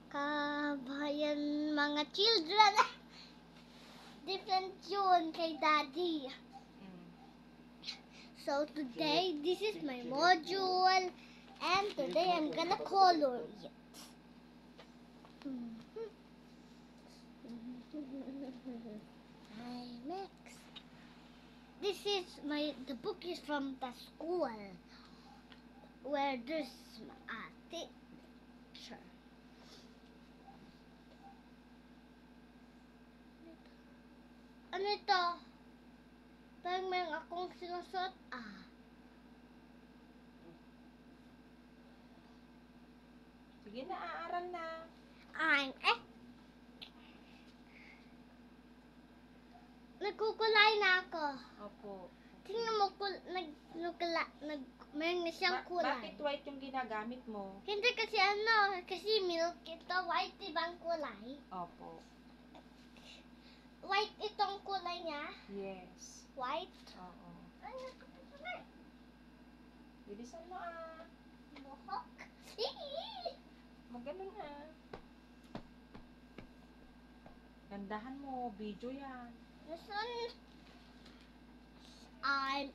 Kabayan mga children. Different yun kay Daddy. So today, this is my module. And today I'm gonna color it. IMAX. This is the book is from the school where there's a teacher. Ano ito? Parang may akong sinusot. Sige na, aaral na. Nagkukulay na ako. Opo. Tingnan mo, mayroon na siyang kulay. Bakit white yung ginagamit mo? Hindi kasi kasi milk ito, white diba ang kulay? Opo. White itong kulay niya? Yes. White? Oo. Ano? Bilisan mo Buhok? Maganon Gandahan mo, video yan. Listen. I'm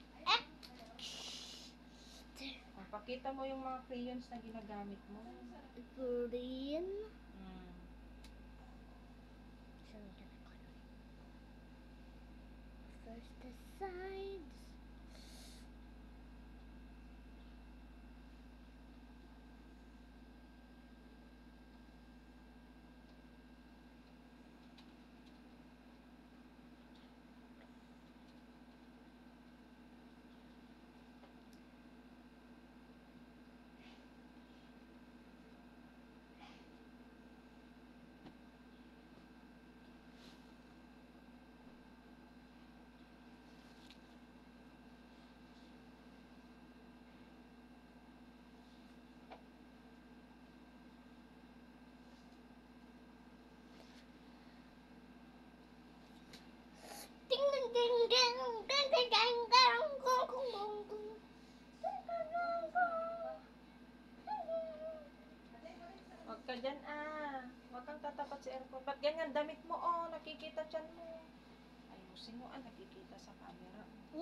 Pakita mo yung mga crayons na ginagamit mo. green. First the sides. Huwag ka dyan Huwag kang tatapat sa aircon. Ba't ganyan? Damit mo nakikita dyan mo. Ayusin mo nakikita sa camera.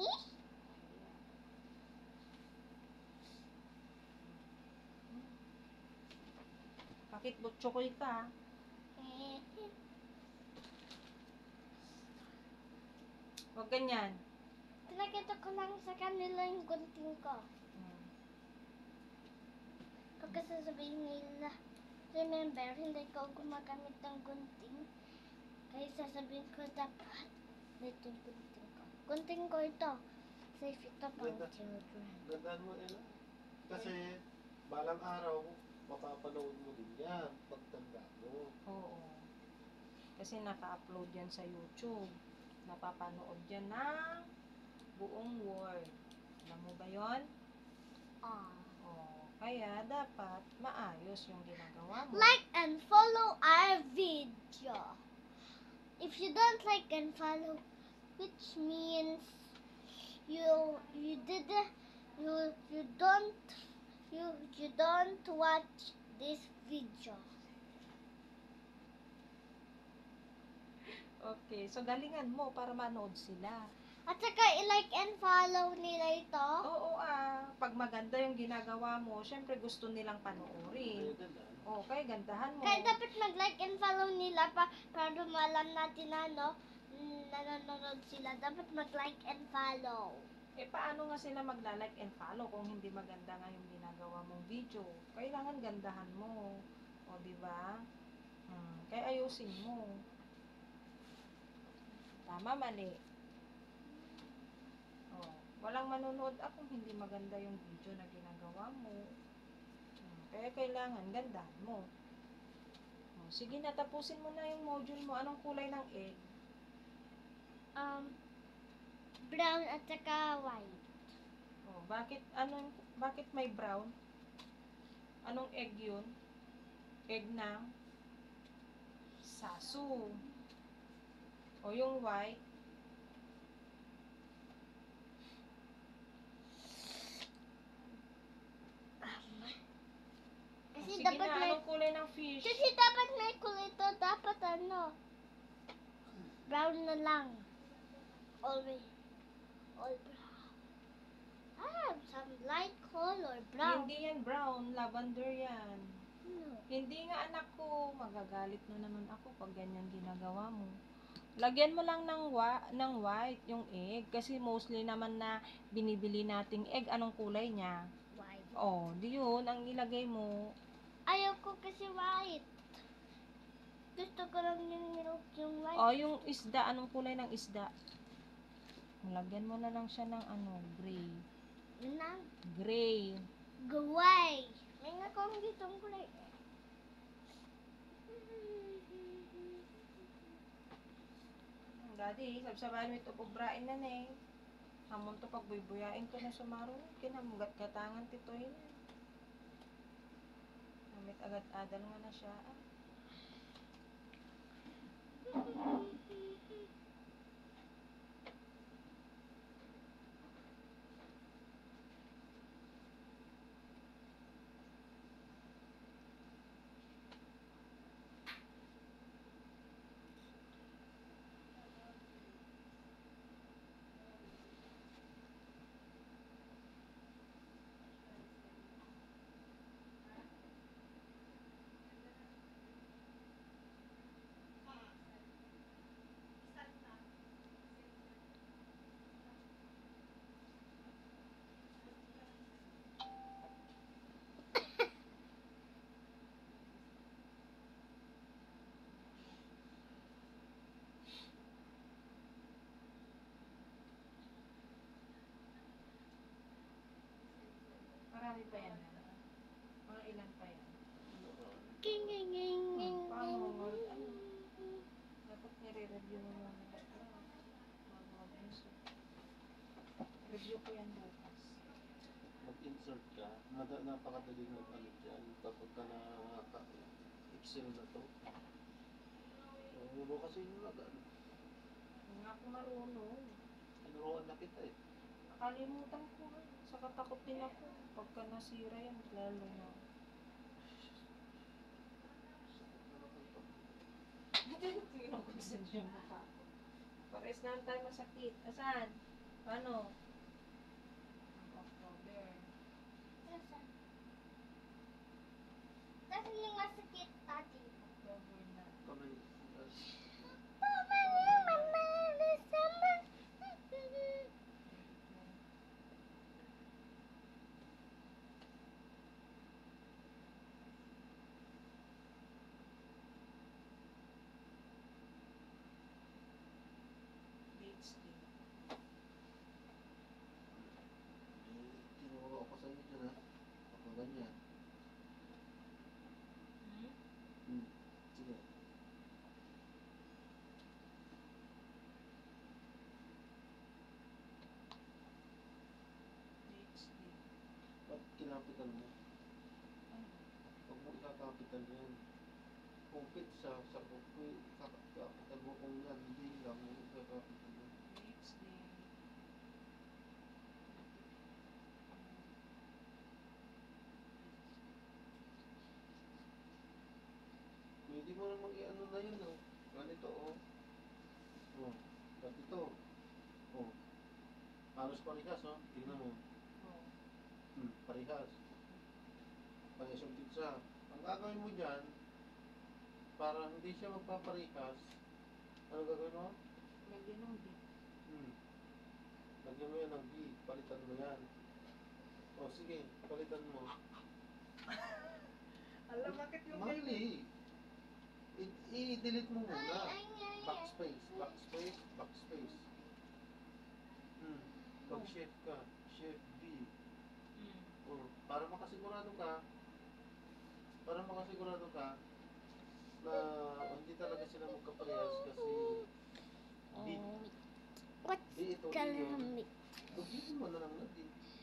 Bakit butchokoy ka? Huwag ganyan. Pinakita ko lang sa kanila yung gunting ko. Pagka sasabihin nila, remember, hindi ko gumagamit ng gunting. Kaya sasabihin ko dapat, ito yung gunting ko. Gunting ko ito. Safe ito pang children. Gandaan mo nila. Kasi, balang araw, mapapanood mo din yan pagtanda mo. Oo. Kasi naka-upload yan sa YouTube. Napapanood yan ng buong world. Alam mo ba yun? Kaya dapat maayos yung ginagawa mo. Like and follow our video. If you don't like and follow, which means you don't watch this video. Okay, so galingan mo para manood sila. At saka i-like and follow nila ito. Oo pag maganda yung ginagawa mo, syempre gusto nilang panoorin. Okay, gandahan mo. Kaya dapat mag-like and follow nila para malam natin na nanonood sila. Dapat mag-like and follow. Paano nga sila magla-like and follow kung hindi maganda nga yung ginagawa mong video? Kailangan gandahan mo. Di ba? Kaya ayusin mo. Tama, mali. Walang manonood kung hindi maganda yung video na ginagawa mo. Kaya kailangan gandahan mo. Sige na, tapusin mo na yung module mo. Anong kulay ng egg? Brown at saka white. Bakit may brown? Anong egg yun? Egg ng sasu. Yung white? Kasi Sige dapat na, anong kulay ng fish? Kasi dapat Brown na lang. Always. All brown. I have some light color brown. Hindi yan brown, lavender yan. No. Hindi nga anak ko, magagalit na naman ako pag ganyan ginagawa mo. Lagyan mo lang ng white yung egg kasi mostly naman na binibili nating egg, anong kulay niya? White. Oh, di yun ang ilagay mo. Ayoko kasi white. Gusto ko lang yung milk yung white. Oh, yung isda, anong kulay ng isda? Lagyan mo na lang siya ng gray. Yun na. Gray. Gaway. May nga kong gitong kulay. Daddy, sabsabahan mo ito pubrain na eh. Hamon to pagbubuyain ko na sumaro. Kinamugat katangan titoy na. Namit agad adal nga na siya. Marami pa yan. Mga ilan pa yan. King, king, king, king, Paano king. mo? Dapat nire-review mo muna. Review ko yan bukas. Mag-insert ka. Napakadali mag-ano dyan. Kapag ka na-excel na to. So, kasi yung mag-ano. Hindi ako marunong. Tinuruan na kita eh. Nakalimutan ko nga. Saka takot din ako. Pagka nasira yan, lalo na. Tingnan ko sa dyan mukha. Pares na tayo masakit. Asan? Paano? October. Nasaan? Kasi yung masakit, Tati. October na. Kamay. Mama niya, mama, December. Dates din. Tinuro ako sa inyo dyan ha. Kapag ganyan. Sige. Dates din. Ba't kinapitan mo? Ano? Huwag mo ikakapitan yan. Kumpit siya sa kumpit. Kakapitan mo kung yan. Hindi lang mo ikakapitan mo. Dates din. Pwede mo namang i-ano na yun oh. Ganito oh. Oh. Ganito. Oh. Halos parehas oh. Tingnan mo. Oh. Parehas. Parehas yung pizza. Ang gagawin mo dyan, para hindi siya magpaparehas, ano gagawin mo? Lagyan ng date. Lagyan mo yan ng B. Palitan mo yan. O sige, palitan mo. Alam, bakit yung Mali. I-delete mo muna. Ay, Backspace, backspace, backspace. Pag-shift ka, shift B. Para makasigurado ka na hindi talaga sila magkaparehas kasi D. What's D ito, D yun. calamity? Pag-ibig mo na lang na D.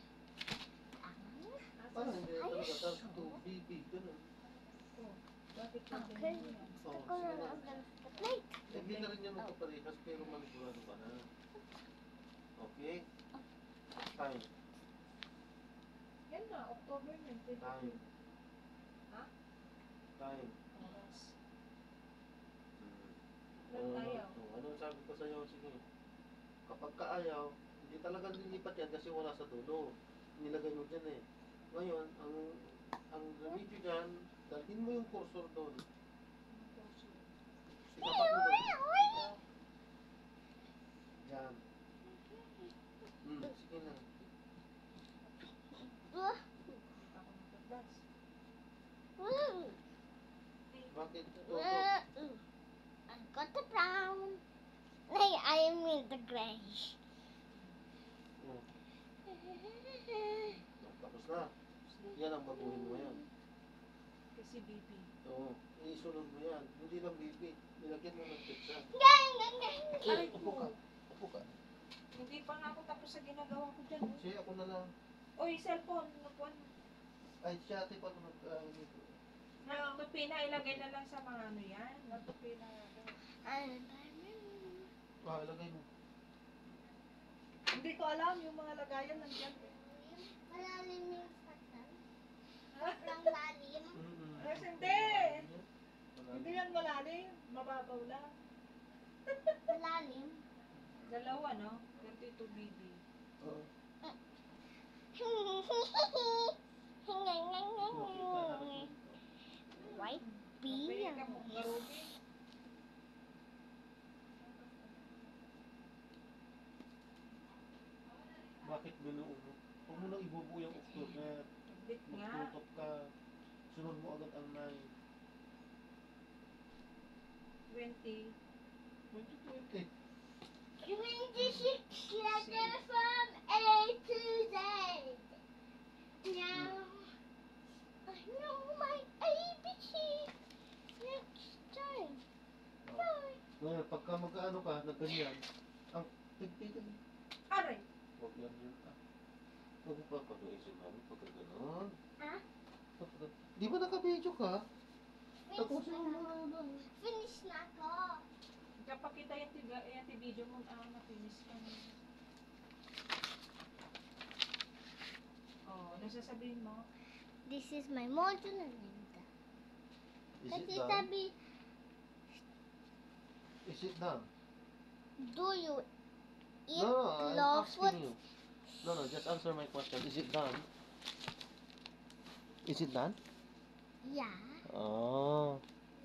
Parang hindi na talaga. Tapos 2, B, B, ganun. Bakit Okay. yung ganyan? Gusto ko lang ang plate. Hindi na rin yan magkaparehas pero manigurado ka na. Okay? Time. Yan na, October 19. Time. Ha? Time. Oras. Ano Ilan tayo? sabi kapag kaayaw, hindi talaga lilipat yan kasi wala sa dulo. Nilagay mo dyan eh. Ngayon, ang remedyo dyan, dalhin mo yung cursor doon. Sikapat mo doon. Yan. Sige na. Bakit? I got the brown. Hey, I mean the gray. Oh, tapos na. Yan ang baguhin mo yan. Kasi BP. Oo. Isunod mo yan. Hindi lang BP. Nilagyan mo ng pizza. Aray Upo ka. ko. Upo ka. Hindi pa nga ako tapos sa ginagawa ko dyan. Oh. Sige, ako na lang. Oy, cellphone. Napuan. Ay, siya ate pa naman. Dito. Natupi na, ilagay na lang sa mga ano yan. Natupi na. Ilagay mo. Hindi ko alam yung mga lagayan nandiyan. Malalim yung saktan. Sobrang lalim. Yes, hindi. Hindi yan malalim. Mababaw lang. Malalim. Dalawa, no? 32 BB. Oo. White Pwede bee. ka mong garubi. Bakit ganoon? Huwag mo nang ibubuo yung October. Bit nga. Magtutok ka. Sunod mo agad ang 9. 20. 2020. 26 letter from A to Z. Now, I know my ABC. Next time. Bye. Ngayon, pagka magkaano ka, nagganyan, ang tigtigan. Aray! Huwag yan yun. Huwag mo pa patuisin namin pagka gano'n. Ha? Di ba naka-video ka? Finish Tapusin na mo ako. na. Finish na ako. Kapag kita yung video mo, na-finish ka na. Oh, ano sasabihin mo? This is my module na Linda. Is it Kasi done? sabi, Is it done? do you eat No, I'm claw asking food? you. No, just answer my question. Is it done? Is it done? Yeah. Oh.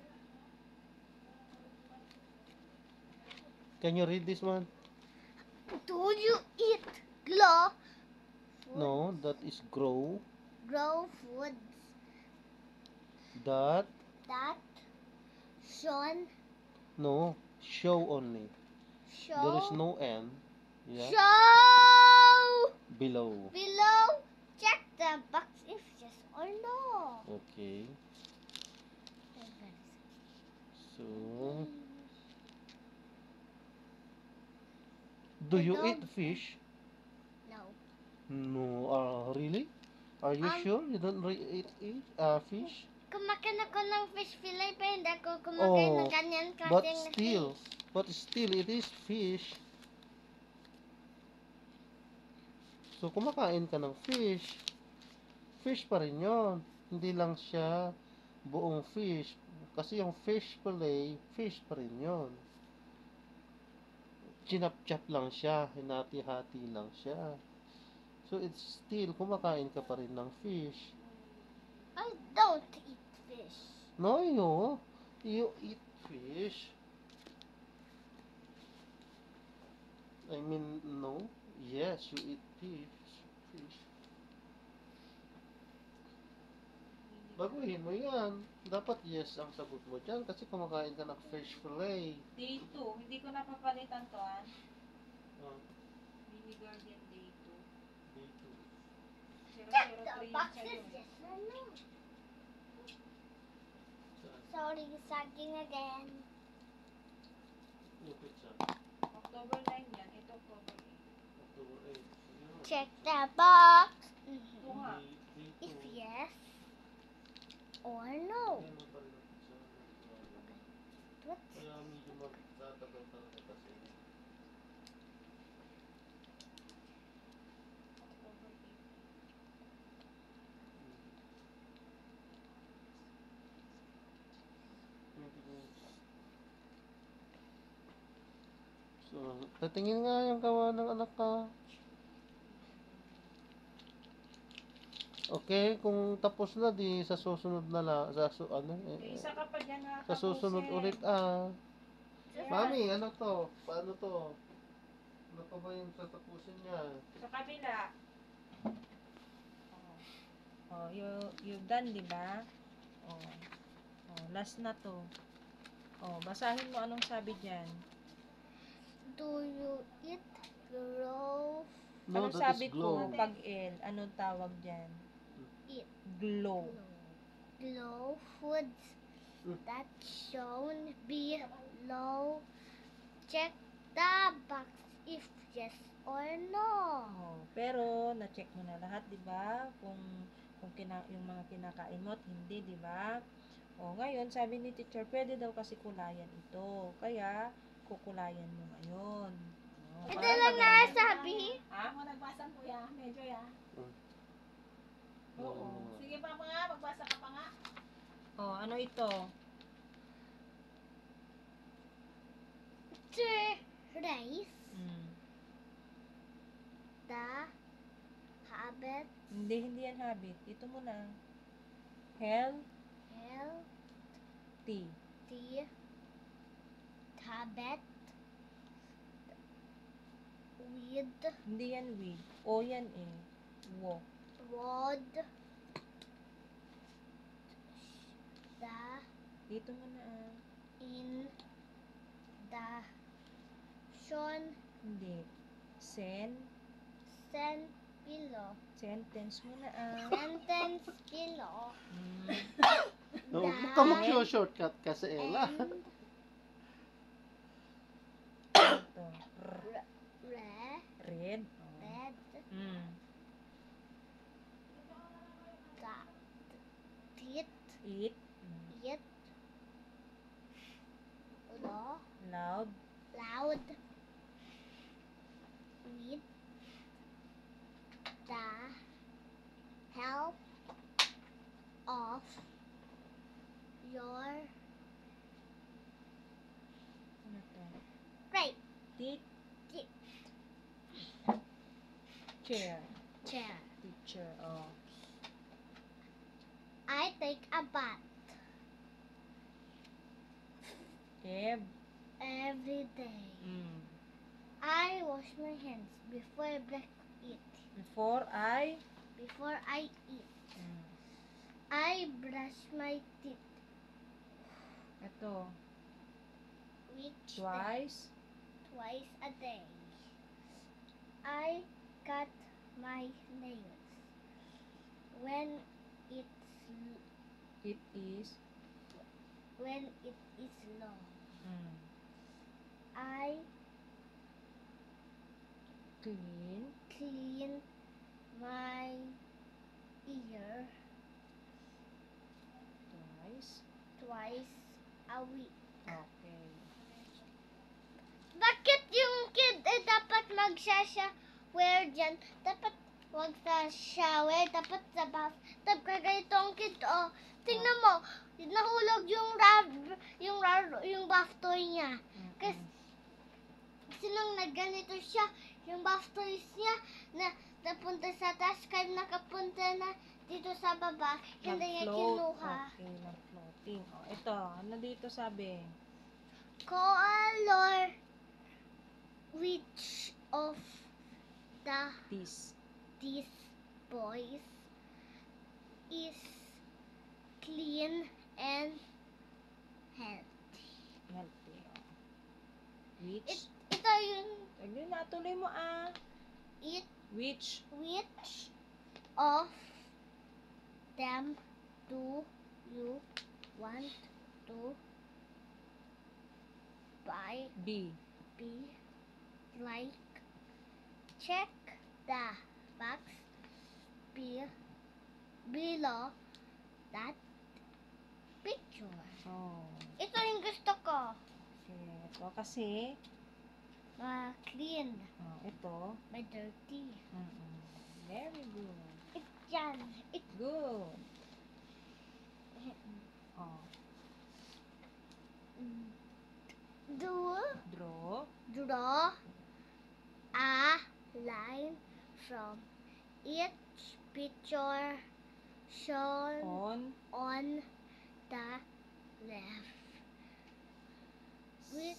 Can you read this one? Do you eat claw food? No, that is grow. Grow foods That, that shown no, show only. show There is no N. Yeah. show Below. below. Check the box if yes or no. Okay. So, do you dog- eat fish? No. No. Really? Are you sure you don't eat fish? Kumakain ako ng fish fillet pa hindi ako kumakain Oh, ng ganyan But kasing na still, fish. it is fish. So, kumakain ka ng fish. Fish pa rin yun. Hindi lang siya buong fish. Kasi yung fish fillet, fish pa rin yun. Chinap-chap lang siya. Hinati-hati lang siya. So, it's still, kumakain ka pa rin ng fish. I don't eat fish. No, you eat fish. I mean, no. Yes, you eat fish. Baguhin mo yan. Dapat yes ang sagot mo dyan kasi kumakain ka ng fish fillet. Day 2. Hindi ko napapalitan to, ah. Oh, Mini Guardian Day 2. day two. Check 003 the yan box sa'yo. if yes or no. Saan? Sorry, sagging again. Yung pizza. October 9 yan. Ito October 8. October 8. Yun. Check the box. Ito nga. Day If two. yes or no. Lagyan mo pa rin ng pizza. What? Kaya medyo magtatagal talaga kasi. October 8. So, tatingin nga yung gawa ng anak ka. Okay, kung tapos na di sa susunod na lang, May isa ka pa dyan na sa susunod ulit Yan. Mami, ano to? Paano to? Ano pa ba yung tatapusin niya? Sa kabila. Oh, you done, di ba? Oh. Oh, last na to. Oh, basahin mo anong sabi diyan. Do you eat glow? No, Anong that sabi is glow. ko pag L? Anong tawag diyan? Eat Glow. glow foods Mm. that shown below. Check the box if yes or no. Oh, pero na-check mo na lahat, 'di ba? Kung yung mga kinakain mo at hindi, 'di ba? Oh, ngayon sabi ni teacher, pwede daw kasi kulayan ito. Kaya kukulayan mo ngayon. Oh, Ito para lang maganda. nasabi. Ha? Mo nagbasan po ya, medyo ya. Oo. Sige pa nga, magbasa ka pa nga. Oh, ano ito? Trace Mm. the habit, Hindi yan habit. Ito muna. Healthy. healthy habit with Hindi yan with. O yan eh. Wo. would the Dito muna in the Sean Hindi. Sen. below. Sentence muna Sentence below. No, The- huwag ka mag-shortcut kasi Ella. And Ito. Red. Oh. red Mm. the teeth Eat. Mm. it Loud. loud with the help of your Ano to? great Teach. Teach. Chair. chair. Teacher. Oh. I take a bath every day. Mm. I wash my hands before I eat. Before I. Before I eat, Mm. I brush my teeth Ito. which Twice. twice a day. I cut my nails when it's It is. when it is long. Mm. I Clean. clean my ear twice a week. Okay. Bakit yung kid dapat mag-shower dyan? Dapat wag sa shower, dapat sa bathtub. Ganito ang kid, oh. Tingnan mo, nahulog yung bath toy niya. Kasi nung nagganito siya, yung bath toys niya na napunta sa taas, kaya nakapunta na dito sa baba, hindi niya kinuha. Okay, nag-floating. Oh, ito, ano dito sabi? Color which of This. these boys is clean and healthy. Healthy. Oh. Which? Ito yung Ayun, natuloy mo it Which? which of them do you want to buy? B. Be like check the box below that picture. Oh. Ito yung gusto ko. Okay. Ito kasi, Clean. ito. May dirty. Very good. It's yan. It's Good. Oh. do Draw. draw from each picture shown on the left. With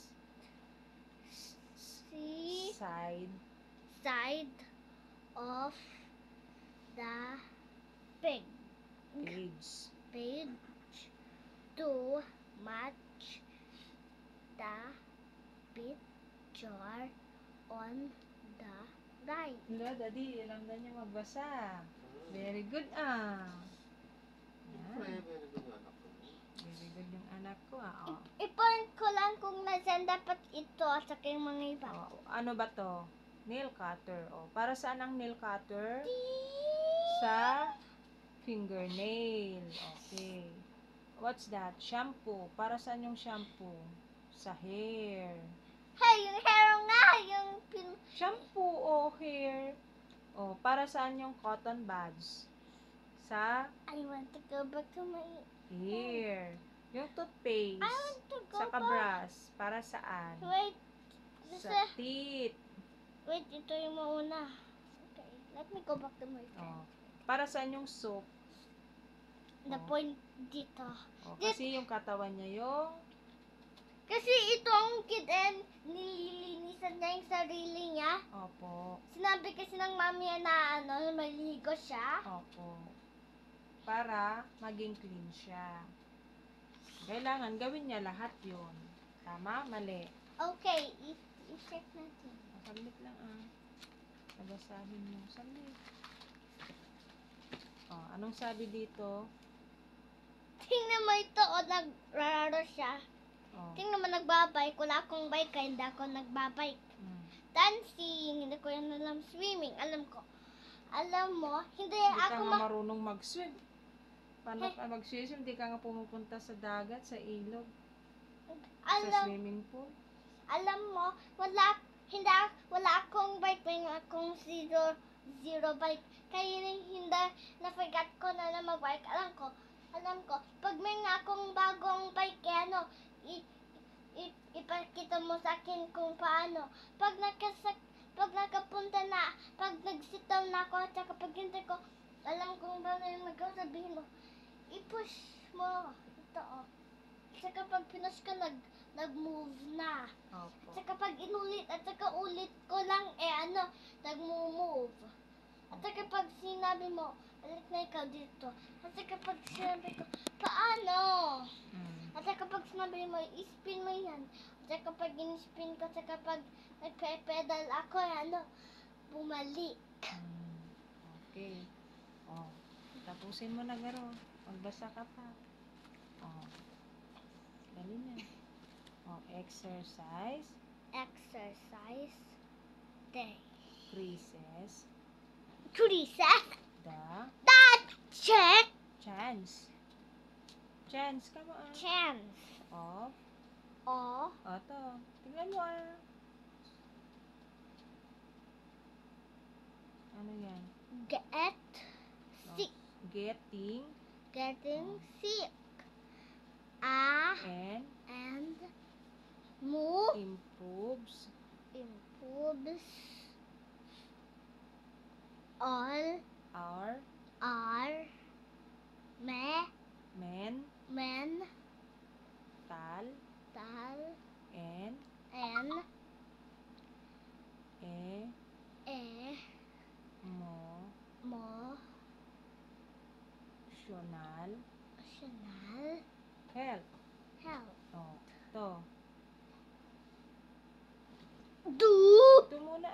the Side of the page page. to match the picture on the right. Hello, Daddy. Alam na niya magbasa. Very good, Yan. Very good anak ko. Very good yung anak ko, Oh. I-point ko lang kung nasan dapat ito at saka yung mga iba. Oh, ano ba to? Nail cutter. Para saan ang nail cutter? Sa fingernail. Okay. What's that? Shampoo. Para saan yung shampoo? Sa hair. Hey, yung hair nga, yung Shampoo o hair. Para saan yung cotton buds? Sa I want to go back to my... hair. Yung toothpaste. I want to go Sa back. brush. Para saan? Wait, Sa teeth. wait, ito yung mauna. Okay, let me go back to my friend. Para saan yung soap? The point dito. Kasi yung katawan niya yung Kasi ito ang kid and nililinisan niya yung sarili niya. Opo. Sinabi kasi ng mami niya na maligo siya. Opo. Para maging clean siya. Kailangan gawin niya lahat yun. Tama? Mali. Okay, i-check natin. Sablit lang Nabasahin mo. Sablit. Anong sabi dito? Tingnan mo ito, nagrararo siya. Tingnan mo, nagbabike. Wala akong bike, kaya hindi ako nagbabike. Dancing, hindi ko yan alam. Swimming, alam ko. Alam mo, hindi Hindi ka ako nga marunong mag-swim. Paano ka mag-swim? Hindi ka nga pumupunta sa dagat, sa ilog, sa swimming pool. alam mo, wala akong bike, may akong zero bike. Kaya hindi, na-forget ko na mag-bike. Alam ko, pag may nga akong bagong bike, ipakita mo sa akin kung paano. Pag nakapunta na, pag nagsitaw na ako, at saka pag hindi ko, alam kung paano yung sabihin mo, i-push mo. Ito, At saka pag pinush ka, nag-move na. Opo. At saka pag inulit, at saka ulit ko lang, nag-move. At saka pag sinabi mo, balik na ikaw dito. At saka pag sinabi ko, paano? At saka pag sinabi mo, i-spin mo yan. At saka pag in-spin ko, at saka pag nagpe-pedal ako, bumalik. Okay. Tapusin mo na, Garo. Magbasa ka pa. Dali na. Exercise. Exercise day. Creases. Reset. The Check. chance. Chance, come on. Chance. Of. O. To. Tingnan mo Ano yan? Get sick. Getting sick. And Move. improves All our our mental and and emotional health. health. To. Do Ito muna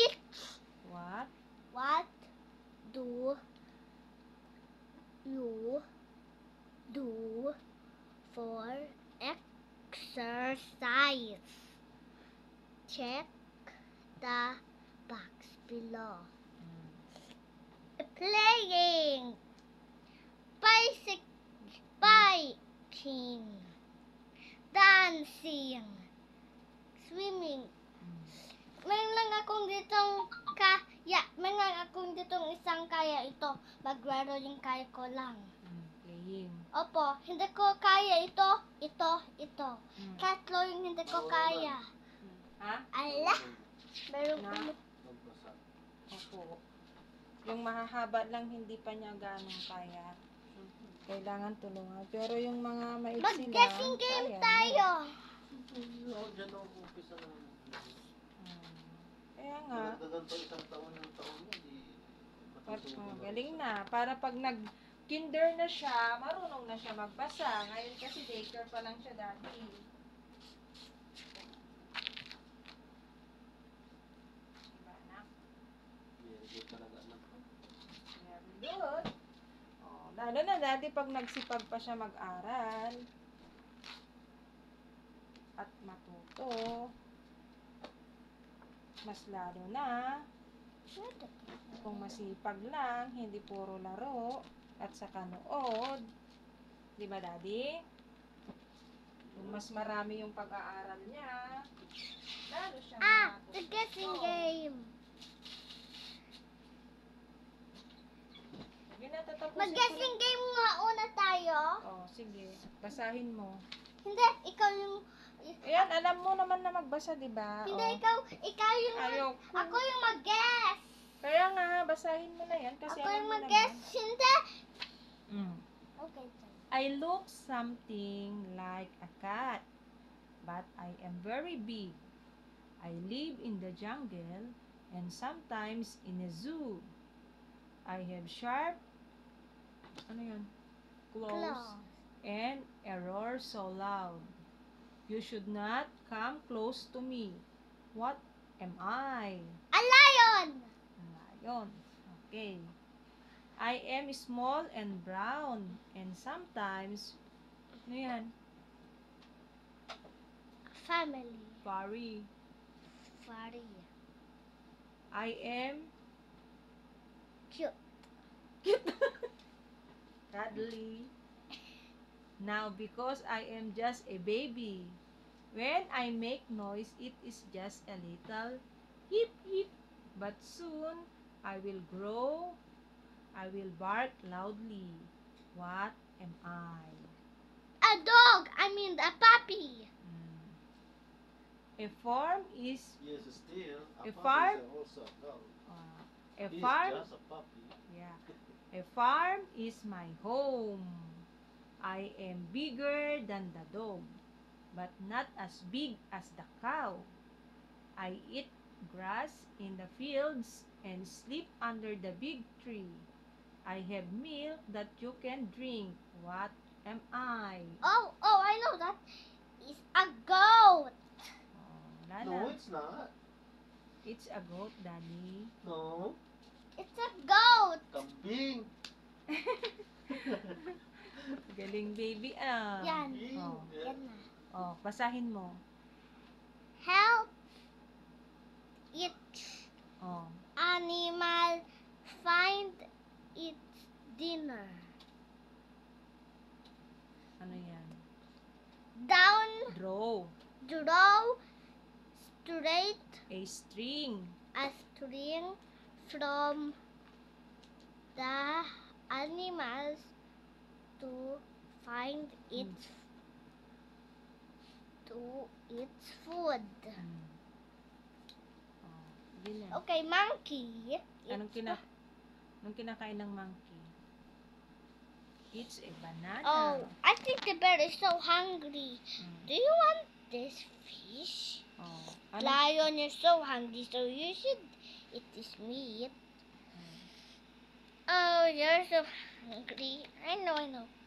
what do you do for exercise? Check the box below. Playing, biking, dancing, swimming. Meron lang akong ditong isang kaya ito. Maglaro yung kaya ko lang. Playing. Opo, hindi ko kaya ito. Tatlo yung hindi ko kaya. Ha? Ala, meron Na? ko. Opo. Yung mahahaba lang, hindi pa niya ganong kaya. Kailangan tulungan. Pero yung mga maiksi lang, Mag-guessing game kaya tayo. Oo, dyan ako umpisa na. Kaya nga, Nagdagan pa isang taon ng taon niya, di matutunan. galing na. Para pag nag-kinder na siya, marunong na siya magbasa. Ngayon kasi daycare pa lang siya dati. Diba, anak? Very good talaga anak ko. Very good. Oh, lalo na dati pag nagsipag pa siya mag-aral at matuto, mas lalo na kung masipag lang, hindi puro laro at saka nood. Di ba, Daddy? Kung mas marami yung pag-aaral niya, lalo siyang The guessing Oo. game. Sige na, tatapusin ko Mag-guessing game nga una tayo. Oh, sige. Basahin mo. Hindi, ikaw yung... Ayan, alam mo naman na magbasa, di ba? Hindi, Oh. ikaw yung... Ayaw. Ako yung mag-guess. Kaya nga, basahin mo na yan kasi Ako alam yung mo mag-guess. Hindi. naman. Okay, I look something like a cat, but I am very big. I live in the jungle and sometimes in a zoo. I have sharp, ano yun? Claws and a roar so loud. You should not come close to me. What am I? A lion. Lion. Okay. I am small and brown and sometimes, ano yan? Family. Furry. Furry. I am Cute. cuddly. Now because I am just a baby, when I make noise, it is just a little hip hip. But soon I will grow. I will bark loudly. What am I? A dog. I mean a puppy. A farm is Yes, still. A puppy farm? is also a dog. a He's farm. just a puppy. Yeah. A farm is my home. I am bigger than the dog, but not as big as the cow. I eat grass in the fields and sleep under the big tree. I have milk that you can drink. What am I? Oh, I know that. It's a goat. Oh, No, Lala. it's not. It's a goat, Daddy. No. It's a goat. Kambing. Galing baby ah. Yan. Kambing. Oh. Yan na. Oh, basahin mo. Help each Oh. animal find its dinner. Ano yan? Down, Draw draw, straight a string. a string from the animals to find its food. Oh, yun yan. Okay, monkey. Anong kinakain ng monkey? It's a banana. Oh, I think the bear is so hungry. Mm. Do you want this fish? Oh. Ano? Lion is so hungry, so you should eat this meat. Mm. Oh, you're so hungry. I know.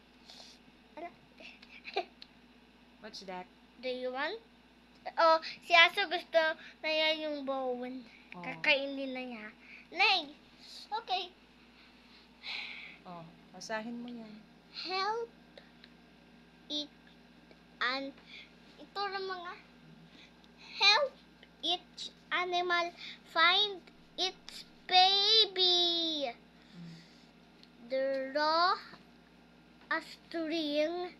What's that? Do you want? Oh, si Aso gusto na yan yung bone. Oh. Kakainin na niya. Nay! Okay. Oh, basahin mo yan. Help it and ito na mga help each animal find its baby. Mm. Draw a string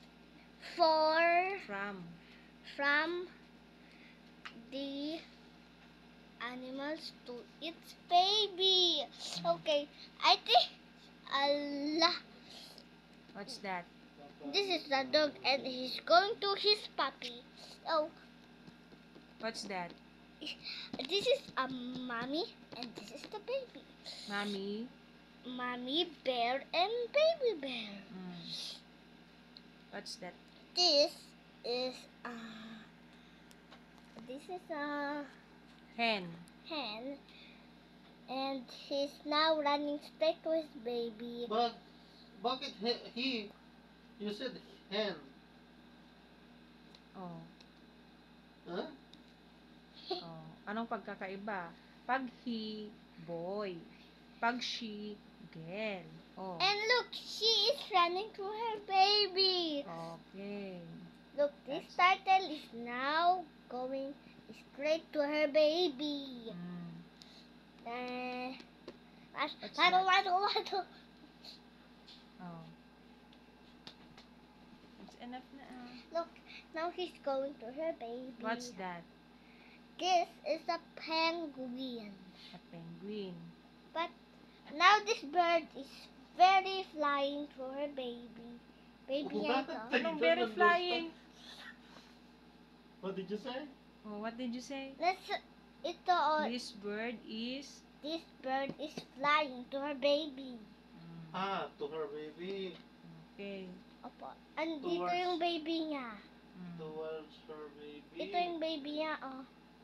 from the animals to its baby. Okay, I think Allah. What's that? This is the dog and he's going to his puppy. Oh, What's that? This is a mommy and this is the baby. Mommy. Mommy bear and baby bear. Mm. What's that? This is a Hen. hen, and he's now running straight to his baby. But, bakit he, you said hen, Oh. huh? Oh. Anong pagkakaiba? Pag he, boy. Pag she, girl. Oh. And look, she is running to her baby. Okay. Look, this turtle is now going straight to her baby. Mm. What's Waddle. Oh. It's enough na. Look, now he's going to her baby. What's that? This is a penguin. A penguin. But now this bird is very flying to her baby. Baby Oh, ito. Anong very flying? What did you say? Oh, what did you say? Ito, This bird is... this bird is flying to her baby. To her baby, Okay. Opo. And dito Towards- yung baby niya. towards her baby. Ito yung baby niya, oh.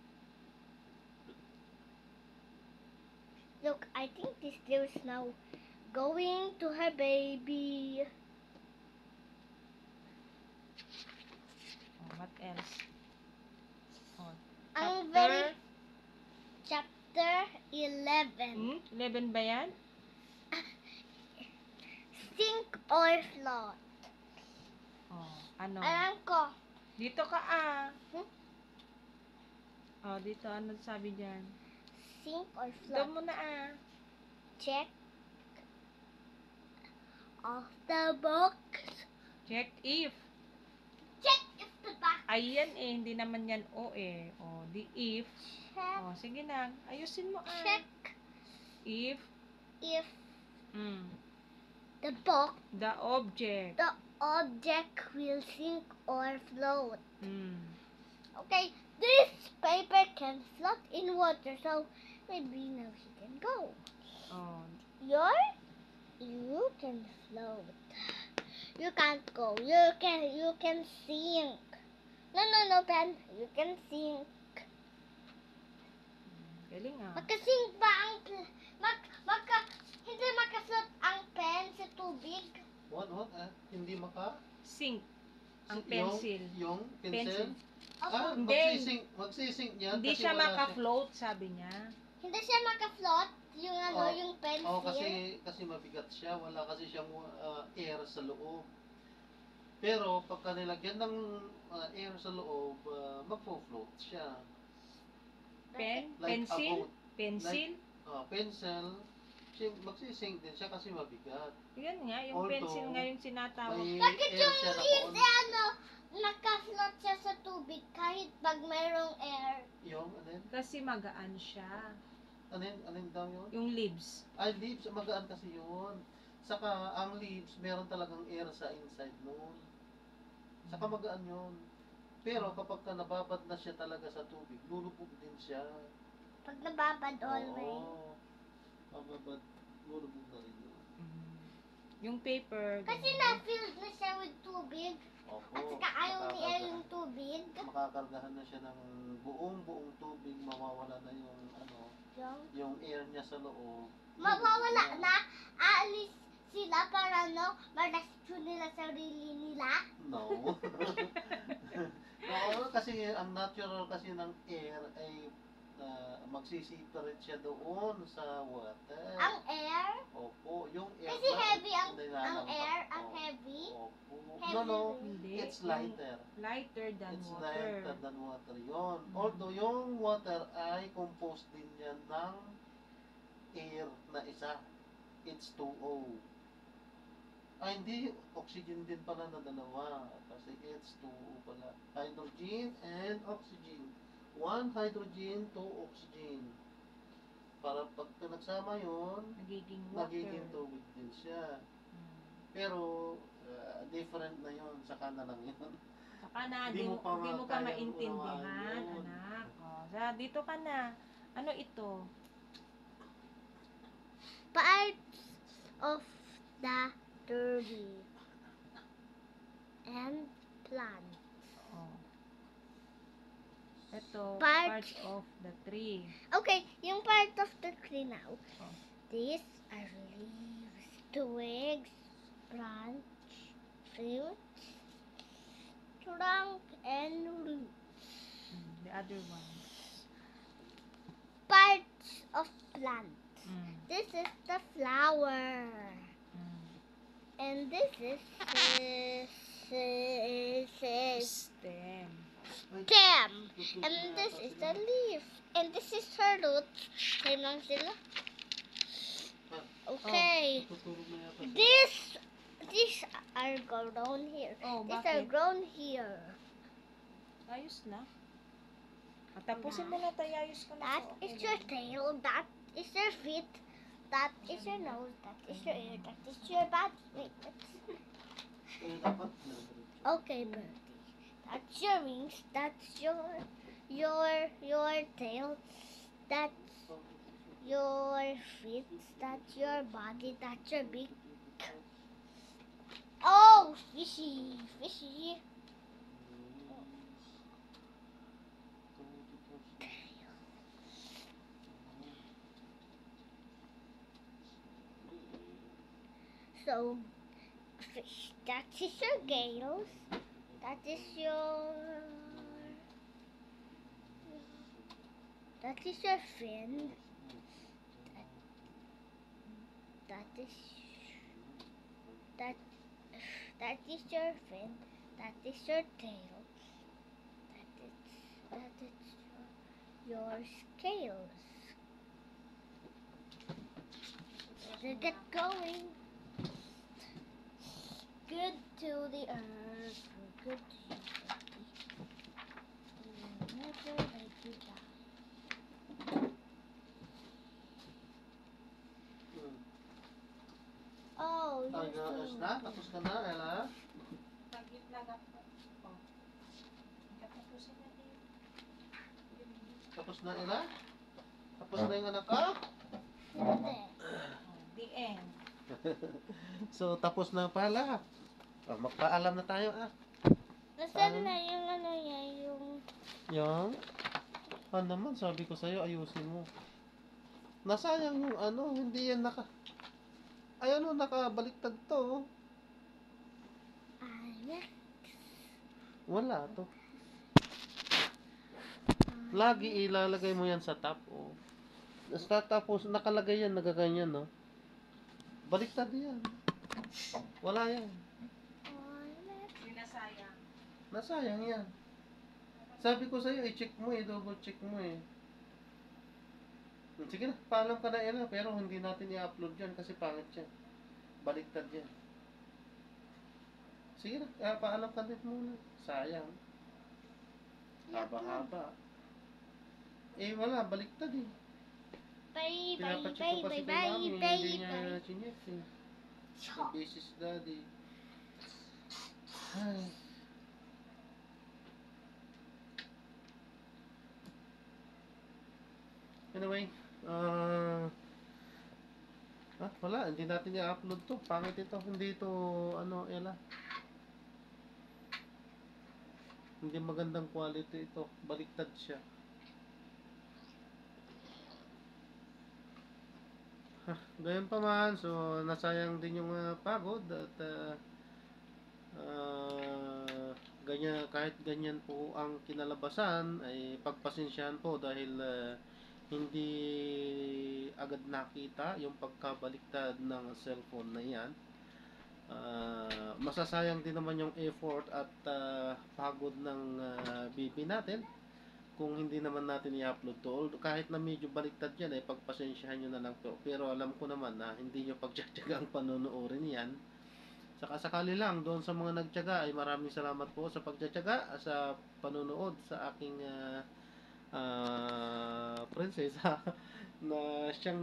Look, I think this girl is now going to her baby. Oh, what else? Oh, Ang chapter... very chapter 11. 11 ba yan? Sink or float. Oh, ano? Alam ko. Dito ka Hmm? Oh, dito. Ano sabi dyan? Sink or Dito float. mo na Check off the box. Check if. Check if the box. Ayan eh, hindi naman yan o eh. Oh, the if. Check. Oh, sige na. Ayusin mo Check If. if Mm, the box, the object. the object will sink or float. Mm. Okay, this paper can float in water, so maybe now he can go. Oh, You can float. You can't go. You can sink. No, Ben. You can sink. galing ah. Makasink ba ang hindi makafloat ang pen sa tubig? What? Hindi maka? Sink. Ang Yung- pencil. Yung Pencil. pencil? Hindi. Magsising yan. Hindi kasi siya wala maka-float, sabi niya. Hindi siya makafloat yung Oh. yung pencil. Oo, kasi mabigat siya. Wala kasi siyang air sa loob. Pero pagka nilagyan ng air sa loob, magpo-float siya. Pen? Like a Pencil? boat. Pencil? Pencil, magsising din siya kasi mabigat. Yan nga, yung Although, pencil nga yung sinatawag. May Bakit air yung siya na leaves poon. nakafloat siya sa tubig kahit pag mayroong air? Yung, Kasi magaan siya. alin daw yun? Yung leaves. Ay, leaves, magaan kasi yun. Saka, ang leaves, meron talagang air sa inside nun. Saka magaan yun. Pero kapag nababad na siya talaga sa tubig, lulubog din siya. Pag nababad always. Oo. Mababad, lulubog na rin yun. Yung paper. Kasi ganun. na-filled na siya with tubig. Opo. At saka ayaw ni air yung tubig. Makakargahan na siya ng buong tubig, mawawala na yung yung air niya sa loob. Mawawala na. Aalis sila para ma-rescue nila sarili nila. No. No, kasi ang natural kasi ng air ay magsisiparate siya doon sa water. Ang air. Opo, yung air. Kasi ba, heavy ang nilalampas air. Ang po. heavy. Opo. Heavy No, Hindi. it's lighter. Lighter than It's water. lighter than water yun. Mm. Although yung water ay composed din yan ng air na isa. It's 2O. Ay, hindi. Oxygen din pala na dalawa. Kasi it's 2O pala. Hydrogen and oxygen. 1 hydrogen, 2 oxygen. Para pag nagsama yun, Nagiging water. nagiging tubig din siya. Pero, different na yun. Saka na lang yun. Saka na, Hindi di mo mo, pa di mo kayang pa maintindihan, unawaan yun. anak. Oh, Dito ka na. Ano ito? Parts of the tree and plant. Oh. Ito, Part- parts of the tree. Okay, yung part of the tree now. Oh. These are leaves, twigs, branch, fruits, trunk, and roots. The other ones. Parts of plant. Mm. This is the flower. Mm. And this is Stem. stem. And this is the leaf. And this is her root. Same lang sila. Okay. Tutulog na yata. These are grown here. Oh, These are bakit? grown here. Ayos na. Tapusin mo na tayo. Ayos ka na. That So, is okay your lang. tail. That is your feet. That is your nose. That is your ear. That is your body. Wait, Eh, dapat. okay, birdie. That's your wings. That's your tail. That's your feet. That's your body. That's your beak. Oh, fishy, fishy. So, fish. That is your gills. That is your. That is your fin. That is. That is your fin. That is your tail. That is your scales. Better get going. Good to the earth, good to you, buddy. Never let you die. Oh, Ay, you're ayos so na? Tapos ka na, Ella? Taglit lang ako. Oh. Tapusin na tayo. Tapos na, Ella? Tapos na yung anak ka? Hindi. The end. So, tapos na pala. Oh, magpaalam na tayo, ah. Nasaan na yung ano niya, yung... Yung? Ano naman, sabi ko sa'yo, ayusin mo. Nasayang yung ano, hindi yan naka... Ay, ano, nakabaliktad to. Oh. Ay, Wala to. Lagi ilalagay mo yan sa top, oh. Tapos, nakalagay yan, nagaganyan, no? Baliktad yan. Wala yan. Sinasayang. Nasayang yan. Sabi ko sa'yo, i-check mo double check mo Sige na, paalam ka na Ella, pero hindi natin i-upload yan kasi pangit yan. Baliktad yan. Sige na, paalam ka din muna. Sayang. Haba-haba. Eh wala, baliktad eh. Bye, bye, Pinapacheck bye, ko kasi bye, kay mami, bye, hindi bye, niya bye. chinek eh. Busy si daddy. Ay. Anyway, wala, hindi natin i-upload to. Pangit ito, hindi ito, ano, Ella. Hindi magandang quality ito. Baliktad siya. Gayun pa man, so nasayang din yung pagod at ganyan, kahit ganyan po ang kinalabasan ay pagpasensyahan po dahil hindi agad nakita yung pagkabaliktad ng cellphone na yan. Masasayang din naman yung effort at pagod ng baby natin kung hindi naman natin i-upload to. Kahit na medyo baliktad yan, pagpasensyahan nyo na lang po. Pero alam ko naman na hindi nyo pagtsatsagang panonoorin yan. Saka sakali lang, doon sa mga nagtyaga ay maraming salamat po sa pagtsatsaga, sa panonood sa aking prinsesa na siyang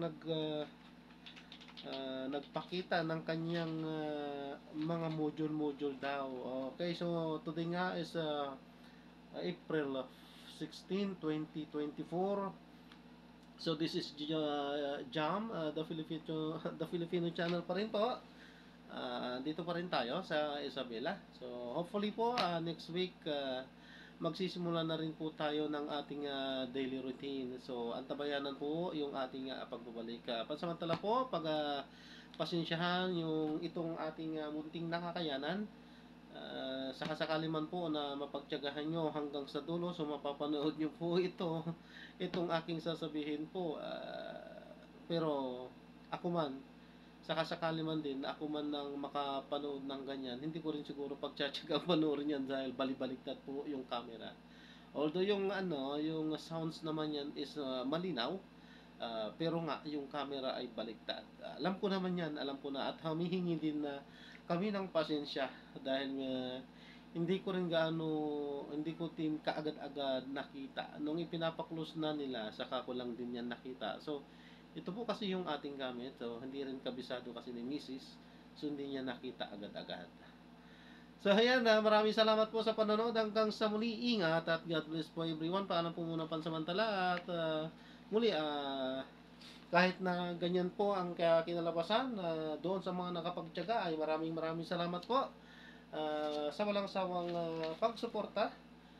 nagpakita ng kanyang mga module daw. Okay, so today nga is April 16, 2024. So this is Jam, the Filipino channel pa rin po. Dito pa rin tayo sa Isabela. So hopefully po next week magsisimula na rin po tayo ng ating daily routine. So antabayanan po yung ating pagbabalik. Pansamantala po pasensyahan yung itong ating munting nakakayanan. Sakasakali man po na mapagtiyagahan nyo hanggang sa dulo, so mapapanood nyo po itong aking sasabihin po. Pero ako man, sakasakali man din, ako man nang makapanood ng ganyan, hindi ko rin siguro pagtsatsagang panoorin yan dahil balibaliktad po yung camera. Although yung sounds naman yan is malinaw, pero nga yung camera ay baliktad. Alam ko naman yan, alam ko na, at humihingi din na kami ng pasensya dahil hindi ko din kaagad-agad nakita. Nung ipinapaklose na nila, saka ko lang din yan nakita. So, ito po kasi yung ating gamit. So, hindi rin kabisado kasi ni Mrs. So, hindi niya nakita agad-agad. So, ayan, maraming salamat po sa panonood. Hanggang sa muli, ingat at God bless po everyone. Paalam po muna pansamantala at muli, kahit na ganyan po ang kinalabasan, doon sa mga nakapagtiyaga ay maraming salamat po sa walang sawang pagsuporta.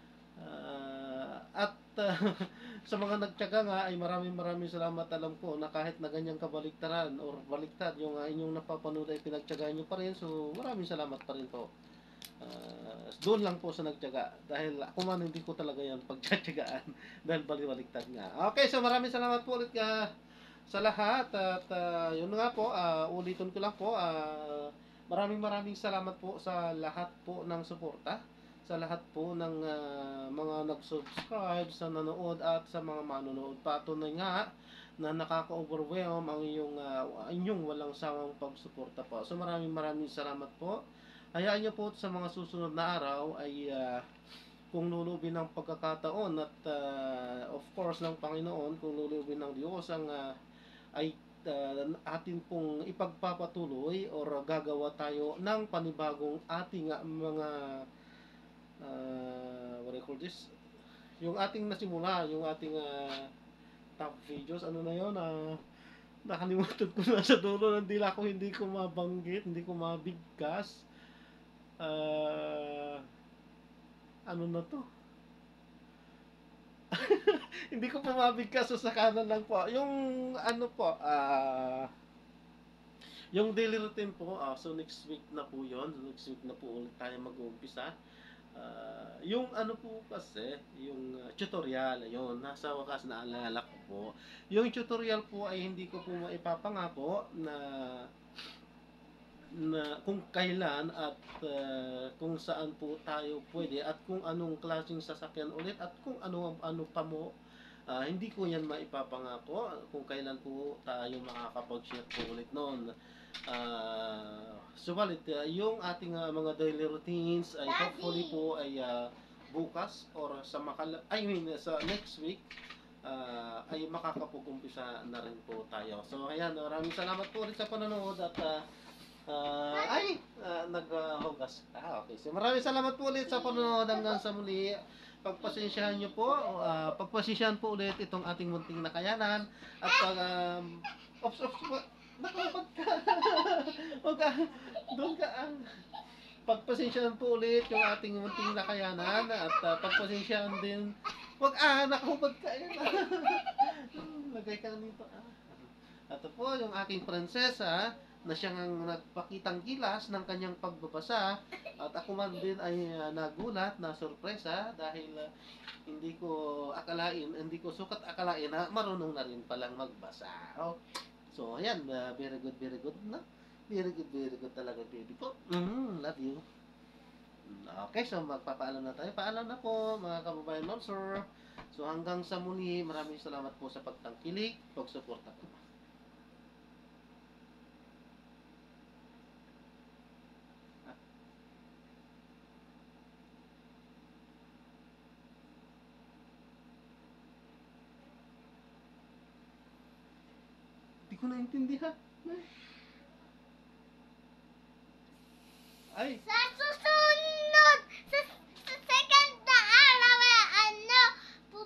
At sa mga nagtiyaga nga ay maraming salamat. Alam ko na kahit na ganyang kabaliktaran or baliktad yung inyong napapanood ay pinagtiyagaan nyo pa rin. So maraming salamat pa rin po. Doon lang po sa nagtiyaga dahil ako man hindi ko talaga yan pagtitiyagaan dahil baliktad nga. Okay, so maraming salamat po ulit sa lahat at yun nga po, ulitin ko lang po, maraming salamat po sa lahat po ng suporta, sa lahat po ng mga nag-subscribe, sa nanood at sa mga manonood. Patunay nga na nakaka-overwhelm ang inyong walang sawang pagsuporta po. So maraming salamat po. Hayaan niyo po sa mga susunod na araw ay kung lulubin ng pagkakataon at of course ng Panginoon, kung lulubin ng Diyos ang ay atin pong ipagpapatuloy or gagawa tayo ng panibagong ating mga what do you call this? Yung ating nasimula, yung ating top videos, ano na yun? Nakalimutan ko na sa dulo ng dila ko, hindi ko mabanggit, hindi ko mabigkas. Ano na to? Hindi ko pa mabigkas, so sa kanan lang po. Yung ano po, yung daily routine po, so next week na po yun. Next week na po ulit tayo mag-uumpisa. Yung ano po kasi, yung tutorial, yun, nasa wakas naalala ko po. Yung tutorial po ay hindi ko po maipapangako na kung kailan at kung saan po tayo pwede at kung anong klaseng sasakyan ulit at kung ano pa mo, hindi ko yan maipapangako kung kailan po tayo makakapag-share po ulit noon. Subalit yung ating mga daily routines ay hopefully po ay bukas or sa sa next week ay makakapag-umpisa na rin po tayo. So ayan, maraming salamat po ulit sa panonood at naghugas. Okay. So maraming salamat po ulit sa panonood hanggang sa muli. Pagpasensyahan niyo po, pagpasensyahan po ulit itong ating munting nakayanan at nakapag ka. Doon ka pagpasensyahan po ulit yung ating munting nakayanan at pagpasensyahan din. Nakahubad ka yan. Lagay ka nito. Ito po yung aking prinsesa na siyang nagpakitang gilas ng kanyang pagbabasa at ako man din ay nagulat na sorpresa dahil hindi ko sukat akalain na marunong na rin palang magbasa. So ayan, very good na. Very good talaga baby ko. Love you. Okay, so magpapaalam na tayo. Paalam na po mga kababayan Monster. So hanggang sa muli, maraming salamat po sa pagtangkilik, pagsuporta po. Hindi ko naintindihan. Ay! Sa susunod, sa second na araw,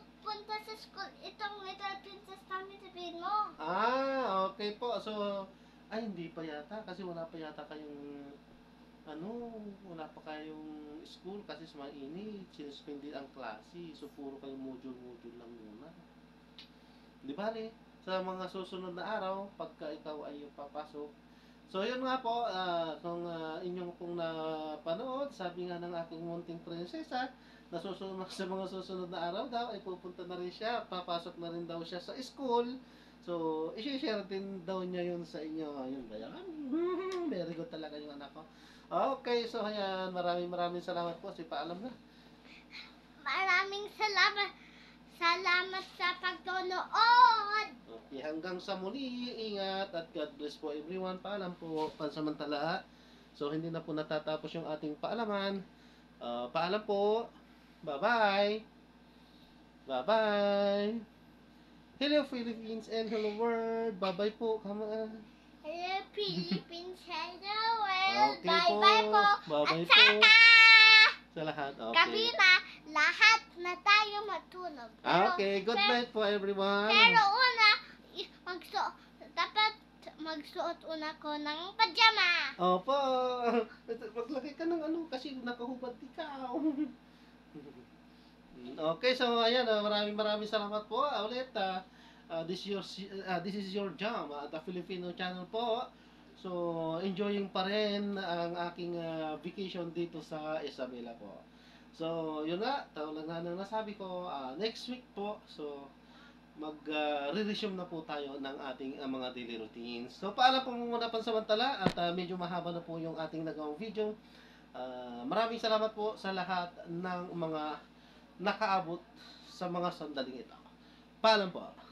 So, ay hindi pa yata kasi wala pa yata kayong wala pa kayong school kasi sa mainit, sinuspended ang klase. So, puro kayong module-module lang muna. Di bale, sa mga susunod na araw, pagka ikaw ay papasok. So, yun nga po, kung inyong pong napanood, sabi nga ng aking munting prinsesa, na susunod sa mga susunod na araw daw, ay pupunta na rin siya, papasok na rin daw siya sa school. So, i-share din daw niya yun sa inyo. Yun ba yan? Very good talaga yung anak ko. Okay, so ayan, maraming salamat po. Paalam na. Maraming salamat. Salamat sa pagnonood. Okay, hanggang sa muli, ingat at God bless po everyone. Paalam po, pansamantala. So, hindi na po natatapos yung ating paalaman. Paalam po. Bye-bye. Bye-bye. Hello Philippines and hello world. Bye-bye po. Come on. Hello, Philippines. Hello, world. Okay Bye-bye po. Bye-bye At po. saka, Sa lahat. gabi Okay. na, lahat na tayo matulog. Okay, good night po everyone. Pero una, dapat magsuot una ko ng pajama. Opo. Maglagay ka ng kasi nakahubad ikaw. Okay, so ayan, maraming salamat po. Ulit, this is your jam, the Filipino channel po. So, enjoying pa rin ang aking vacation dito sa Isabela po. So, yun nga, lang na nasabi ko, next week po, so, mag-re-resume na po tayo ng ating mga daily routines. So, paalam po muna pansamantala at medyo mahaba na po yung ating nagawang video. Maraming salamat po sa lahat ng mga nakaabot sa mga sandaling ito. Paalam po.